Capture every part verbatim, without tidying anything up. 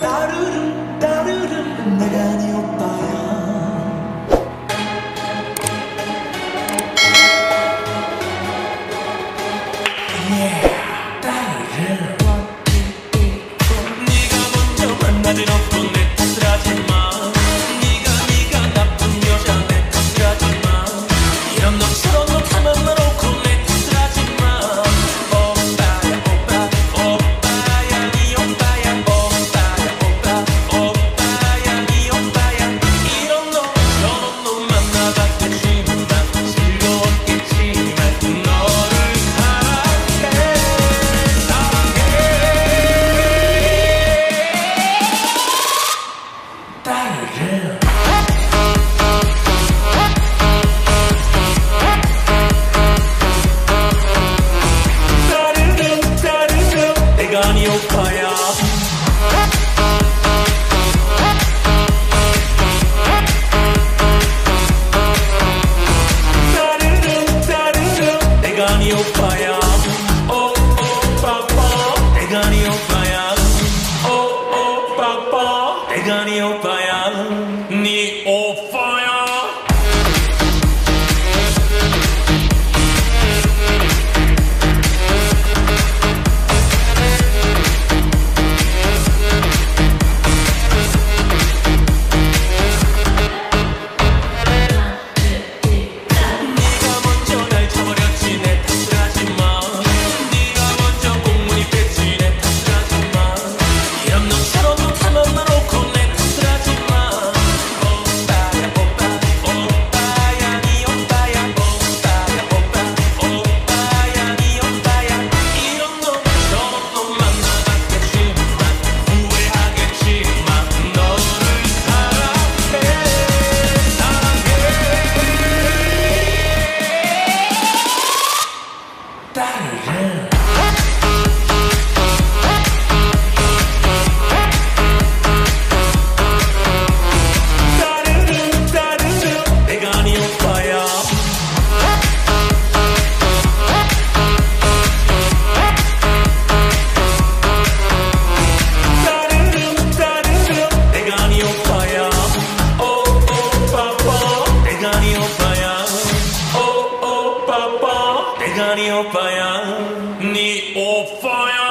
따르릉 따르릉 내가 네 오빠야. Yeah, 따르릉. 네가 먼저 만나지 놓고 내 탓을 하지마. 네가 네가 나쁜 여자 내 탓을 하지마. 이런 너처럼 너 다 만나놓고 내 탓을 하지마. 오빠야 오빠 오빠야 네 오빠야 오빠야 오빠 오빠야 네 오빠야. 이런 너 저런 너 만나봤겠지만 즐거웠겠지만 너를 사랑해 사랑해. 따르릉. 따르릉 따르릉 내가 네 오빠야. 따르릉 따르릉 내가 네 오빠야. 오오 빠빠 내가 네 오빠야. 오오 빠빠 내가 네 오빠야. 네 오빠야. 네가 먼저 날 쳐버렸지 내 탓을 하지마. 네가 먼저 공문이 뺐지 내 탓을 하지마. 이런 너처럼 너 다 만나놓고 내 탓을 하지마. 오빠야 오빠 오빠야 네 오빠야 오빠야 오빠 오빠야 네 오빠야. 이런 너 저런 너 만나봤겠지만 후회하겠지만 너를 사랑해 사랑해. 따르릉. 따르릉 따르릉 내가 네 오빠야. 따르릉 따르릉 내가 네 오빠야. 오오 빠빠 내가 네 오빠야. 오오 빠빠 내가 네 오빠야. 네 오빠야.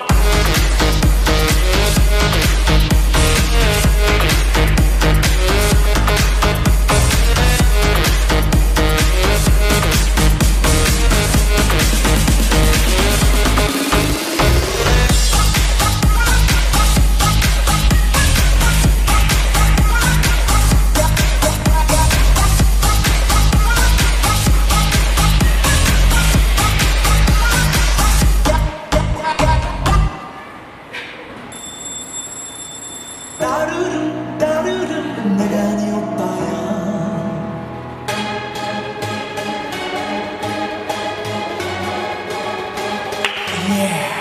따르릉 따르릉 내가 네 오빠야. Yeah.